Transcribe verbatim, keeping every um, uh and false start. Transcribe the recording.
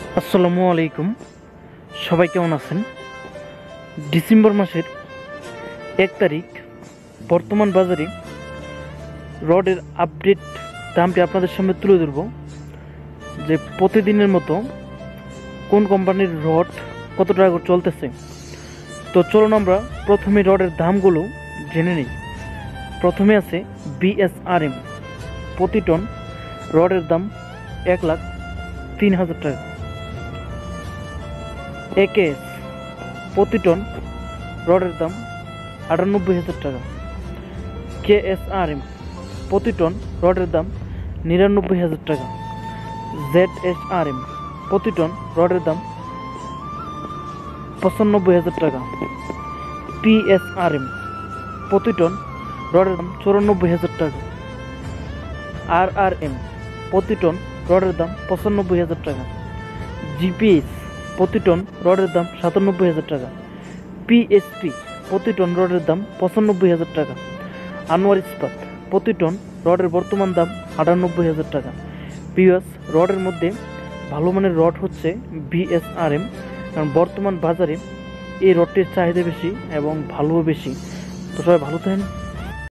আসসালামু আলাইকুম। সবাই কেমন আছেন? ডিসেম্বর মাসের এক তারিখ বর্তমান বাজারে রডের আপডেট দামটি আপনাদের সামনে তুলে ধরব, যে প্রতিদিনের মতো কোন কোম্পানির রড কত টাকা করে চলতেছে। তো চলুন আমরা প্রথমে রডের দামগুলো জেনে নিই। প্রথমে আছে বিএসআরএম, প্রতি টন রডের দাম এক লাখ তিন হাজার টাকা। একেএস, প্রতি টন রডের দাম আটানব্বই হাজার টাকা। কেএসআরএম, প্রতি টন রডের দাম নিরানব্বই হাজার টাকা। জেডএসআরএম, প্রতি টন রডের দাম পঁচানব্বই হাজার টাকা। পিএসআরএম, প্রতি টন রডের দাম চুরানব্বই হাজার টাকা। আরআরএম, প্রতি টন রডের দাম পঁচানব্বই হাজার টাকা। জিপিএস, প্রতি টন রডের দাম সাতানব্বই হাজার টাকা। পিএসপি, প্রতি টন রডের দাম পঁচানব্বই হাজার টাকা। আনোয়ার ইস্পাত, প্রতি টন রডের বর্তমান দাম আটানব্বই হাজার টাকা। পিওএস, রডের মধ্যে ভালো মানের রড হচ্ছে বিএসআরএম, কারণ বর্তমান বাজারে এই রডটির চাহিদা বেশি এবং ভালোও বেশি। তো সবাই ভালো থাকেন।